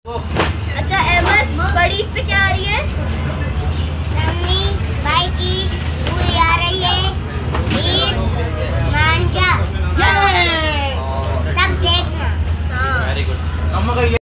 अच्छा अहमद, बड़ी ईद पे क्या आ रही है? मम्मी भाई की पूरी आ रही है। ईद मांझा सब देखना। हाँ। Very good.